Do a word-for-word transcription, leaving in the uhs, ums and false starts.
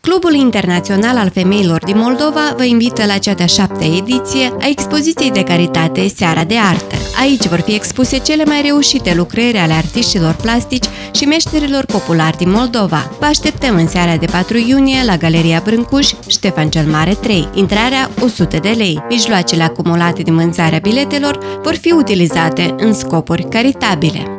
Clubul Internațional al Femeilor din Moldova vă invită la cea de-a șaptea ediție a expoziției de caritate Seara de Artă. Aici vor fi expuse cele mai reușite lucrări ale artiștilor plastici și meșterilor populari din Moldova. Vă așteptăm în seara de patru iunie la Galeria Brâncuș, Ștefan cel Mare trei. Intrarea o sută de lei. Mijloacele acumulate din vânzarea biletelor vor fi utilizate în scopuri caritabile.